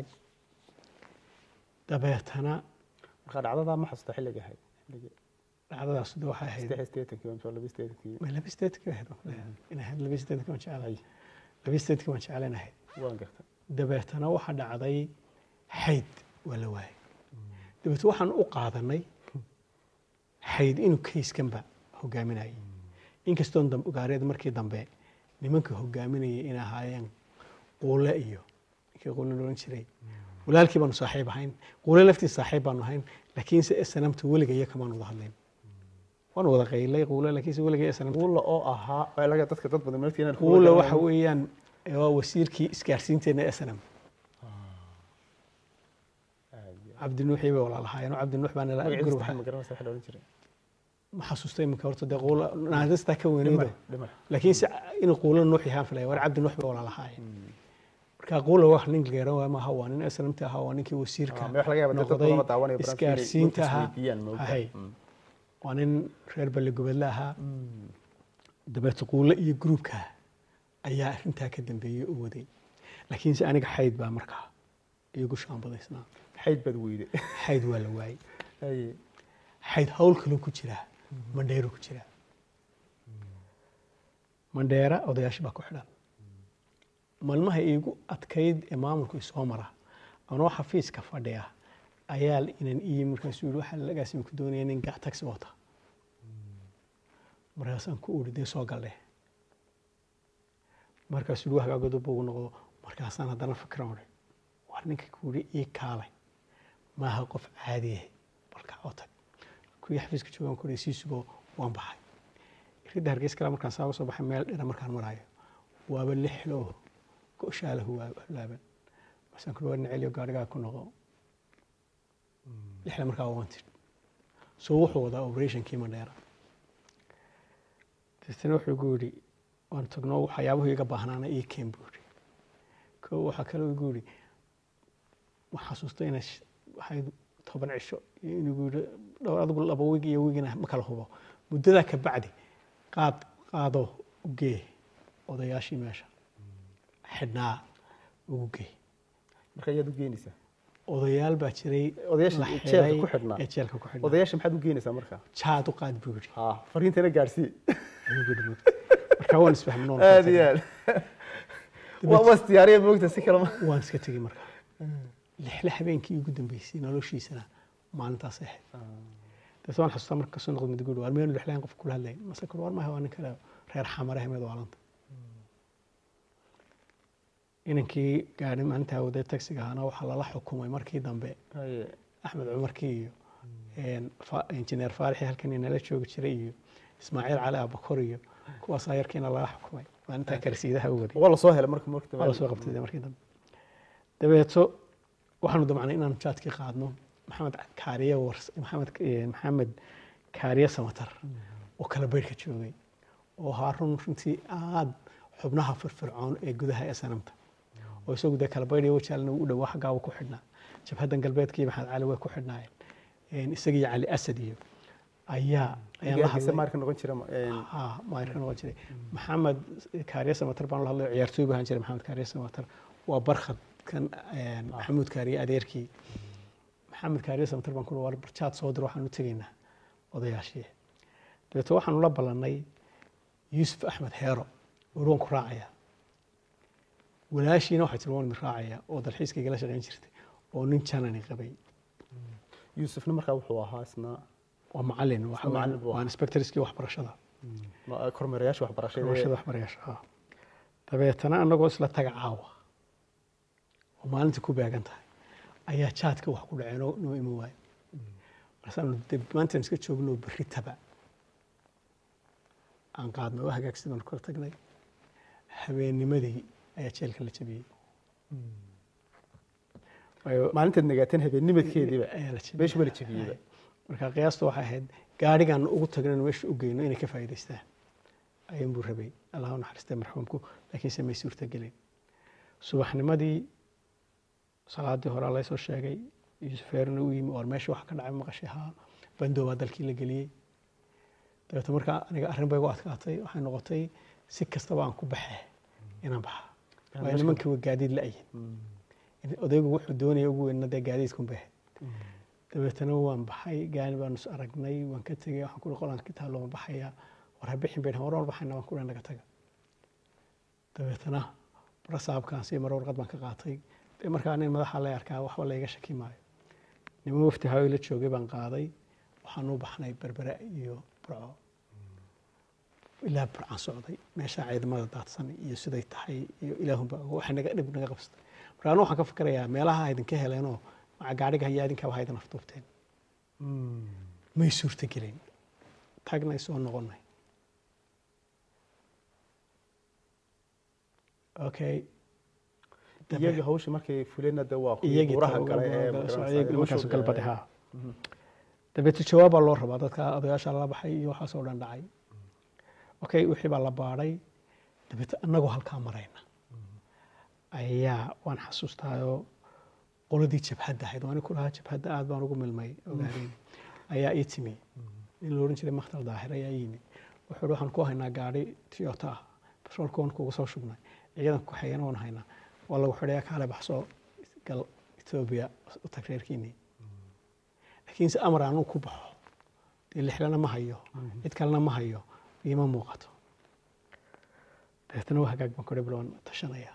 dabeetana markaa dhacdada ma xasuusta xilliga ahayd dhacdadaas waxay ahayd 23 ma 23 ahayd in ahayd 23 waan jecelahay 23 waan jecelahay waan gartay dabeetana waxa dhacday xayd waa la waayay dabeetana waxaan u qaadanay xayd inuu kayskanba hogaaminayay inkastoo ogaareed markii dambe nimanka hogaaminayay in ahaayeen quule iyo ninkii quule loolan jiray walaalkii baanu saaxiib ahayn quule laftiisa saaxiib baanu ahayn laakiinse sanamta weliga iyo kamaan wada hadlayn waan wada qaylay quule laakiinse weliga iyo sanamta quule oo ahaa laga dadka dad badan markii inaan quule waxa weeyaan waa wasiirkii isgaarsiinteena ee sanam cabdi nuuxi bay walaalahaayeen cabdi nuux baana la gurub ma xasuustay iminka horta dee quule naadasta ka weynaydo laakiinse inuu quule nuux yahaan filaya war cabdi nuux bay walaalahaayeen marka quule wax nin geeran waa ma waa nin sanamta ahaa waa ninkii wasiirka noqday isgaarsiinta ahaa waa nin reer balle gobadle ahaa dabeeta quule iyo gruubka ayaa arrintaa ka dambeeyey oo waday laakiinse aniga xayd baa markaa iigu shaambadaysnaa xayd bad weyde xayd waa la waayey haye xayd hawl kaloo ku jiraa mandheero ku jiraa mandheera odayaasha baa ku xidhan maalmaha iigu adkayd ee maamulku isoo mara anoo xafiiska fadhiya ayaa inan ii markaasuu yidhi waxaa lagaasimi ku doonaya nin taxi wata markaasaan ku uri dee soo galle markaasuu yidhi hagaagooda buugu noqdo markaasaan haddana fikiran odhay war ninka ku yidhi ii kaalay maaha qof caadiyahay balka oo tag kuwii xafiiska joogaan ku yidhi sii sugo waan baxay ridda hargeys kale markaan saa uga soo baxay meel dhina markaan maraayo waaba lixlo go'shaalahu waa laaban markaasaan ku yidhi war niceliyo gaadhigaa ku noqo lixle markaa wanted soo wuxuu wadaa operationkii mandheera deetana wuxuu igu yidhi waan tagno waxyaabuhu iga baahnaana ii keen buu yidhi koo waxaa kaloo igu yidhi waxaan xasuustay inay waxay 10 cisho inuu yidhi dhowr adigu 2 wiig iyo wiigina ma kala hubo muddadaa ka bacdi qaado u gee odayaashii meesha xidhnaa ugu gee marka ayaad u geenaysaa odayaal baa jiray odayaasha jeelka ku xidhnaa jeelka ku xidhnaa odayaasha maxaad u geenaysaa marka jaad u qaad buu yidhi fariintana gaarsii marka waan isfahmnoon aad iyo aad waa wastiyaariya moogta si kale waan iska tegey marka lixle habeenkii ugu dambeysay noloshiisana maalintaas ahayd dadka waan xasuustaa marka kasoo noqdo midguud waar meel lixleen qof kula hadlay mase kor war maaha waa nin kale reer xamare ahmed waalanta inankii gaari maalintaa waday taxiga ahaana waxaa lala xukumay markii dambe axmed cumarkii iyo injineer faarixi halkan inala joogi jiray iyo ismaaciil cali abakor iyo kuwaas ayarkiina laga xukumay maalintaa karsiidaha u waday waa la soo helay marka waa la soo qabtay markii dambe dabeeto waxaanu damacnay inaanu jaadkii qaadno maxamed kaariye samatar oo kala baydhka joogay oo ahaa runtii aad xubnaha firfircoon ee gudaha ee sanamta oo isagu dee kala baydhaya wajaalna u dhow xaggaa ku xidhnaa jabhaddan galbeedkii maxamed cali way ku xidhnaayeen isaga iyo cali asad iyo ayaan la hadlay maarka noqon jiray maarka noqon jiray maxamed kaariye samatar baan la hadlay ciyaartooy baan jiray maxamed kaariye samatar waa barkhad kan maxamuud kaariye adeerkii maxamed kaariye samatar baan ku war barjaad soo dir waxaan u tegaynaa odayaashii dabeeto waxaanu la ballannay yuusuf axmed heero waan ku raacayaa walaashiina waxay tiri waan idin raacayaa oo dalxiiska igala shaqayn jirtay oo nin janani qabay yuusufna markaa wuxuu ahaa isna waa macallin waa inspectorskii waxbarashada kormeerayaasha waxbarashada dabeetana annagoo isla taga caawa oo maalintii ku beegan tahay ayaa jaadka wax ku dhaceen oo noo iman waayo markaasaan maantaan iska joogno berri taba aan qaadnay oo hagaagsi baan kor tagnay habeennimadii ayaa jeelka la jabiyey maalintaad nagaateen habeennimadkeediiba meesha waa la jabiyeyba marka qiyaasta waxay ahayd gaadhigaan ugu tagnan meesha u geyno inay ka faa'iidaystaan ayuun buu rabay allah u naxariistay marxuumku laakiinse may suurtagelin subaxnimadii salaadii hore laysoo sheegay yuusuf eerna u yimi oo meesha waxa ka dhacay maqashay haa bandoobaa dalkii la geliyey dabeeto markaa aniga arrin bay igu adkaatay waxay noqotay si kastaba aan ku baxee inaan baxa waayo nimankii waa gaadiid la'yin odaygu wuxuu doonaya ugu weynna dee gaadiidkun bay ahayd dabeetana waan baxay gaani baanu is aragnay waan ka tegey waxaan ku qolaan kitaab looma baxayaa war ha bixin bay war baxayna waan ku naga taga dabeetana barasaabkaan si mar warqad baan ka qaatay markaa nin madaxa la arkaa waxba layga shaki maayo niman wafti hawey la joogay baan qaaday waxaan u baxnay berbere iyo burco ilaa burcaan socday meesha ciidamada daadsan iyo siday tahay iyo ilaahunba waxa naga dhib naga qabsatay marka anu waxaan ka fikirayaa meelaha idinka heleenoo maca gaadhiga hayaa idinkaa waxa idin afduubteen may suurtagelin tagnay soo noqonnay okay iyaga hawsha markay fuleenna de waa buraha gale markaas galbad ha dabeeto jawaabaa loo rabaa dadka odayaasha la baxay iyo waxaas oo dhan dhacay okay wixii baa la baadhay dabeeto annagoo halkaa marayna ayaa waan xasuustaayoo qoladii jabhadda ahayd waan ku lahaa jabhadda aad baan ugu milmay ogaadeen ayaa ii timi nin la odhan jiray makhtar daahir ayaa yimi wuxuu waxaan ku haynaa gaadhi Toyota ah batroolka waan kugu soo shubnay ciidan ku xayana waan haynaa waa lagu xidhayaa kaale baxsoo gal Ethiopia u tag reerkiinii laakiin si amar aanu ku baxo dee lixlana ma hayo cid kalena ma hayo iima muuqato deetana waa hagaag baan kudhe bilowan tashanaya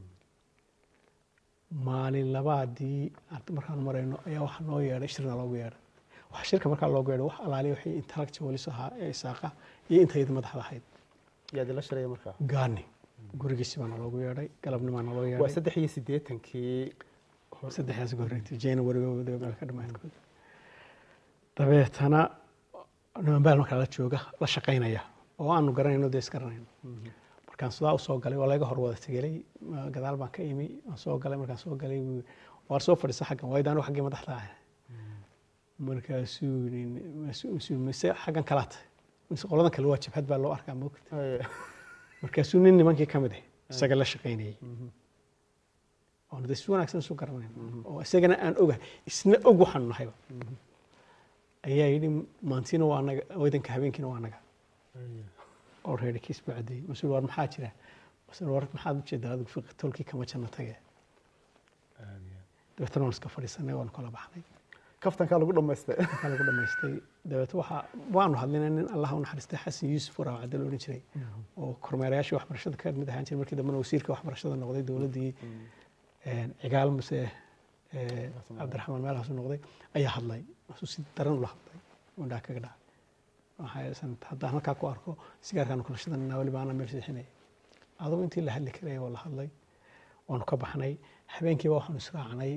maalin labaadii markaan marayno ayaa waxa noo yeedhay shirna loogu yeedhay waxa shirka markaa loogu yeedhay wax alaaliya wixii intellectualis ahaa ee isaaqa iyo intayda madaxda ahayd yaad la shiraya markaa gaani gurigiisi baana loogu yeedhay galabnimaana loo yeedhay waa 83kii saddexdaas goorreegtay January meel ka dhamaadkood dabeetana niman baa markaa la jooga la shaqaynaya oo aanu garanayno dees garanayno markaan sidaa u soo galay waa laga hor wada tagelay gadaal baan ka imi aan soo galay markaan soo galay waan soo fadhiisay xaggan waydaan xaggii madaxda ah markaasuu mise xaggan kalaat mise qoladan kale waa jabhad baa loo arkaa moogta markaasuu nin nimankii ka mid ah isaga la shaqaynayay oon dee si wanaagsan isu garanayno oo isagana aan ogahay isna og waxaanu nahayba ayaa yidhi maantiina waa anaga waydanka habeenkiina waa anaga oo reeri kiis buu caddeeyey mas-uul war maxaa jira mas-uul war maxaad u jeedaa adigu fiqi tolkii kama janno tage dabeetana waan iska fadhiisanay waan kala baxnay kaftankaa lagu dhamaystay dabeet waanu hadlinay nin allah u naxariistay xasan yuusuf waraaw cadde la odhan jiray oo kormeerayaashii waxbarashada ka mid ahaan jiray markii dambena wasiirka waxbarashada noqday dowladdii cigaal mase cabdiraxmaan meelahaasu noqday ayaa hadlay asuu si daran ula hadlay indhaa kaga dhacay waxaysan haddaan halkaa ku arko sigaarkaanu kula shidananaa weliba aanaa meel seexinaya adugu intii la hadli karaya waa la hadlay waanu ka baxnay habeenkiiba waxaanu israacnay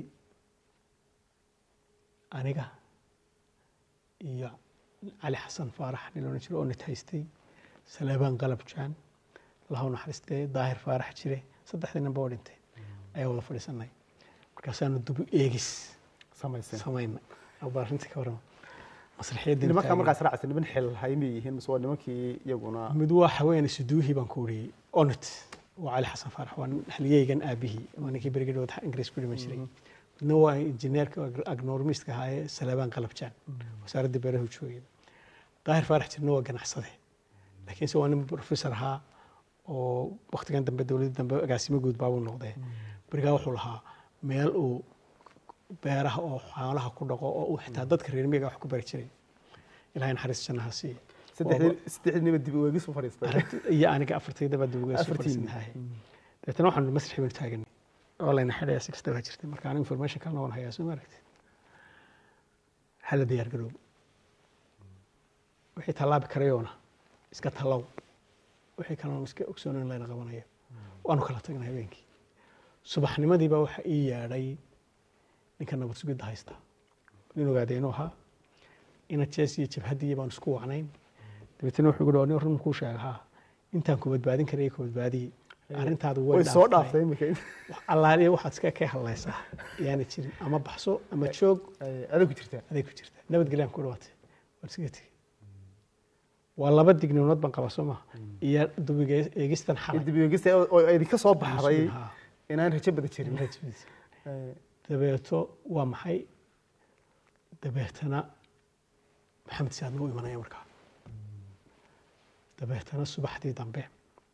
aniga iyo cali xasan faarax nin loodhan jiro oo nit haystay salaabaan qalab jaan allahu naxariistay daahir faarax jire saddexdii ninba oo dhintay ayaa wada fadhiisanay markaasaanu dubu eegis samaynay abaarintii ka warama masraxiyadii nimanka markaas raacsan niman xil haymi yihiin mise waa nimankii iyaguna mid waa haween suduuhi baan ku wariyay onit waa cali xasan faarax waa xiliyeygan aabihii waa ninkii berigadhood ingiriis ku dhiman jiray midna waa injineerka agronomistka ahaa ee salaabaan qalabjaan wasaaradda beeraha joogay daahir faarax jirna waa ganacsade laakiinse waa nin professor ahaa oo waqtigan dambe dowladda dambe agaasimo guud baabuu noqday berigaa wuxuu lahaa meel uu beeraha oo xoolaha ku dhaqo oo uu xitaa dadka reer miyiga wax ku bari jiray ilaahay naxariis jannaha siiye saddexdiiba dib u eegis u fadhiistay iyo aniga afartaydaba dib u eegis u fadhiisanahay deetana waxaanu masraxi baynu taaganay oo layna xidhaya si kasta baa jirtay marka aniga information kalena waan hayaa soo maaragtay hala diyaar garoob wixii tallaabi karayoona iska tallow wixii kalena iska ogsoonayn layna qabanayo waanu kala tagnay habeenkii subaxnimadiiba waxa ii yeedhay ninka nabad sugidda haysta nin ogaaday inuu ahaa ina jees iyo jabhadii baan isku wacnayn dabeetana wuxuu igu dhaw run kuu sheega haa intaan ku badbaadin karaya ku badbaadiyey arrintaadu way soo dhaaftay imika allaaliya waxaad iska ka hadlaysaa yaana jirin ama baxso ama joog aday ku jirtaa nabadgelyaan ku dhawaatay war iska tegi waa laba dignoonood baan qabaa soo maha iyo dubiga eegistan xalay dubiga eegista oo idinka soo baxday inaan rajo badan jirin dabeeto waa maxay dabeetana maxamed siyaadna u imanaya markaa dabeetana subaxdii dambe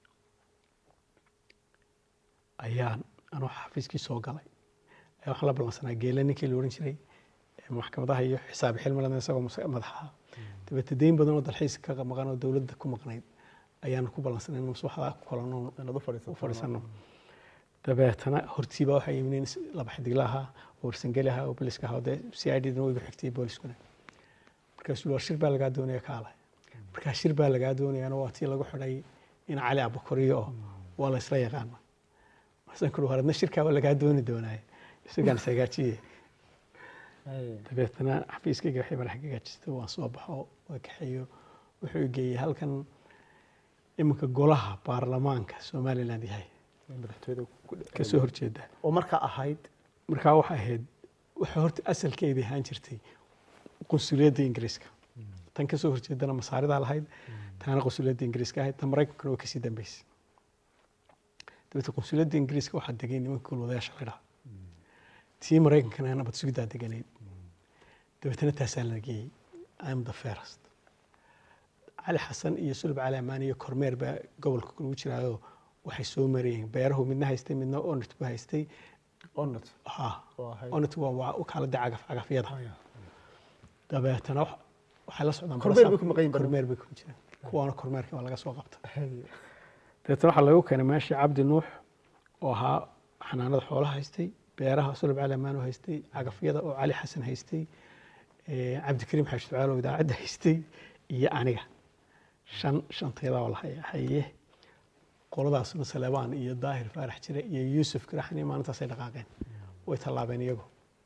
ayaan anoo xafiiskii soo galay ayaa waxaan la ballansanaa geela ninkii la odhan jiray maxkamadaha iyo xisaabi xilmiladna isagoo madaxa dabeete deyn badan oo dalxiis ka maqan oo dowladda ku maqnayd ayaanu ku ballansanay inuu subaxdaa ku kolano u fadhiisano dabeetana hortiiba waxaa yimid nin laba xidigla ahaa oo warsangeli ahaa oo booliska ahaa dee c i d-na waa igu xigtay booliskuna markaasuu waa shir baa lagaa doonaya kaalay markaa shir baa lagaa doonayaana waa tii lagu xidhay in cali abakoriyo oo waa la isla yaqaana marsan kulu haradna shirkaa waa lagaa dooni doonaaye isagaan ishagaajiye dabeetana xafiiskayga waxay madax hagaajistay waan soo baxo waa kaxeeyo wuxuu geeyey halkan iminka golaha baarlamaanka somaliland yahay madaxtooyada ka soo horjeeda oo markaa ahayd markaa waxay ahayd waxa horta asalkeedii ahaan jirtay qunsuliyadda ingiriiska tan ka soo horjeedana masaaridaa lahayd taana qunsuliyadda ingiriiska ahayd tan maraykankana way kasii dambeysay dabeete qunsuliyadda ingiriiska waxaa degay nimanka golwadayaasha la dhaha tii maraykankana nabad sugiddaa deganayd dabeetana taasaa la geeyey am the first cali xasan iyo sulub cali amaan iyo kormeer baa gobolka lagu jiraayo waxay soo marayeen beerahu midna haystay midna onit bu haystay onot ha waa hay onat waa wakaaladda cagafyada dabeetana waxay la socdaan kormeer bay ku maqan yihiin kormeer bay ku jiraan kuwaana kormeerkii waa laga soo qabta dabeetana waxaa lagu keenay meeshii cabdi nuux oo ahaa xanaanada xoolaha haystay beeraha sulub cali amaan oo haystay cagafyada oo cali xasan haystay cabdikariim xaashi ducaalow idaacadda haystay iyo aniga shanteedaa waa la haye qoladaasna salebaan iyo daahir faarax jire iyo yuusuf kiraxni maalintaasay dhaqaaqeen way tallaabeen iyagu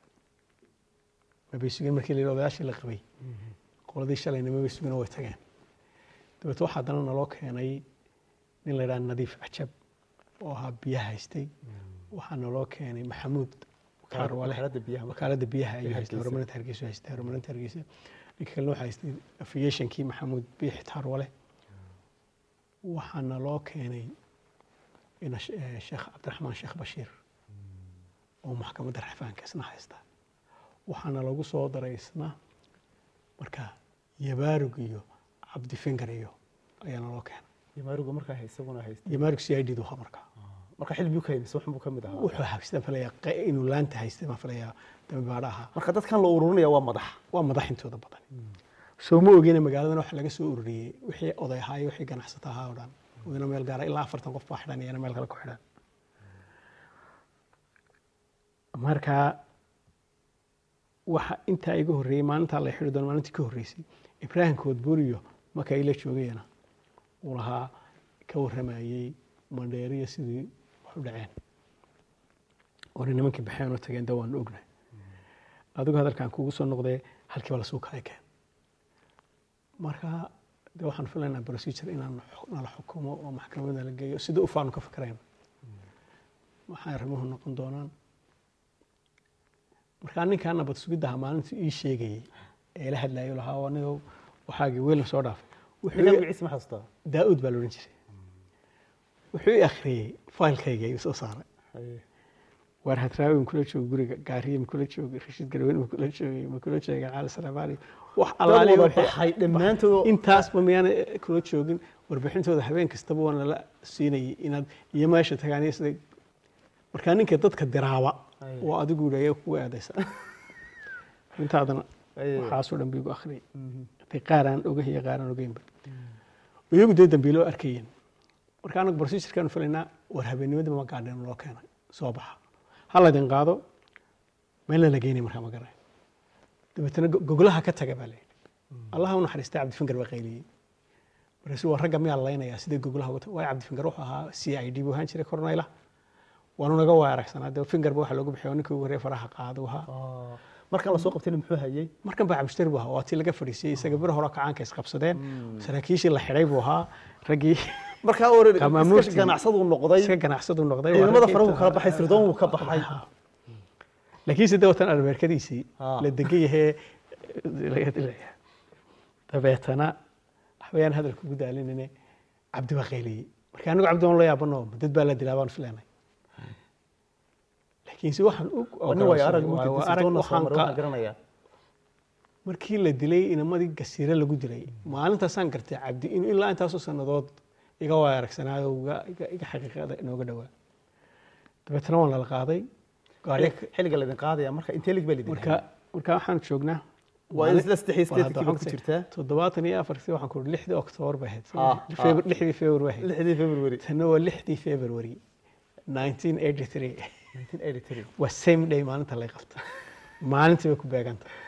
mabay sugeen markii la yidhi odayaashii la qabay qoladii shalayna mabay sugeen oo way tageen dabeete waxaa haddana naloo keenay nin la yidhaha nadiif cajab oo ahaa biyaha haystay waxaa naloo keenay maxamuud wakaaladda biyaha ayuu haystay horumarinta hargeysa haystay horumarinta hargeysa ninka kalena waxaa haystay aviationkii maxamuud biix taarwale waxaa naloo keenay sheekh cabdiraxmaan sheekh bashiir oo maxkamadda raxfaanka isna haysta waxaana lagu soo daray isna marka yabaarug iyo cabdi finger iyo ayaa naloo keenay yamaaruga markaa isaguna haysta yabaarug si ay dhidu marka marka xilbi ka haysto wax buu ka mid ahaa wuxuu haystay falaya inuu laanta haystay ma falaya dambi baadhaha marka dadkan la ururinaya waa madax intooda badan soo ma ogeen magaalada waxa laga soo ururiyay wixii oday ahaa iyo wixii ganacsata ahaa oo dhan wadana meel gaar ah ilaa 40 qof baa xidhan iyo meel kale ku xidhan marka waxa inta iga horeeyay maalinta la xidho doon maalintii ka horeysay Ibrahim Koodbuuriyo marka ila joogayna uu lahaa ka waramayay Mandheeriya sidii wax u dhaceen oo nimankii baxeen oo tageen dawaan ognahay adigu hadalkan kugu soo noqday halkii wala soo kaayeen marka waxaan filaynaa procedure inaan nala xukumo oo maxkamadda la geeyo sida u faanu ka fikrayno waxay arrimuhu noqon doonaan marka ninkan nabad sugidda maalintii ii sheegay ee la hadlayo lahaa oo aniga waxaagii weelna soo dhaafay wuxuu isma xasuusta Daawud baa looran jiray wuxuu akhriyay faylkayga iyo soo saaray war hadraawin kula joog guriga gaariim kula joog rashid garweyn kula joogay ma kula joogay cali salaamaali wax allaali waxay dhamaantood intaas ma miyaan kula joogin warbixintooda habeen kastaba waan la siinay inaad iyo meesha tagaanaysa marka ninka dadka diraaba oo adigu leeyahay ku aadaysa intaadana waxa soo dhan biigu akhriyay qaaraan ogahay qaaraan ogeynba iyagu dambiilo arkayeen marka anagu procedure-kan filaynaa war habeenimada ma gaadheen loo keenay soo baxa hal idin qaado meel la geeyay marka ma garay dabeetana gogolaha ka taga baa leeyahay allah u naxariistay cabdi finger baa qayliyay markaasuu waa ragga miyaa laynaya sidii gogolaha waa cabdi finger wuxuu ahaa CID buu ahaan jiray korneyla waanu naga waaragsanaa dee finger baa waxa lagu bixiyo ninkii ugu horeeyay faraha qaado markan la soo qabtay muxuu hayay markan baa cabdi buu ahaa waa tii laga fadhiisay isaga bir hore kacaanka isqabsadeen saraakiishii la xidhay buu ahaa raggii marka ganacsadu noqday ciidamada farahu kala baxay sirdoon uu ka baxay laakiin sidoo tan albeerkadiisii la degay yahay laga dilaya dabeetana waxbayaan hadalku ugu daalinayna cabdi waqeeli marka anigu cabdi waan la yaabano dad baa la dilaa baan filaynay laakiin si waxaan garanaya markii la dilay inamadii gasiire lagu dilay maalintaasaan gartay cabdi inuu ilaa intaasoo sanadood iga waaragsanaayo iga xaqiiqada inooga dhawaa dabeetana waan la qaaday xilliga la idin qaadaya marka intee lig baa lidin marka waxaan joognaa waa isla 3 ku jirtaa 74 waxaan ku 6 Oktoobar baa ahayd 6 February tana waa 6 February 1983 waa same day maalinta la qabta maalintii way ku beeganta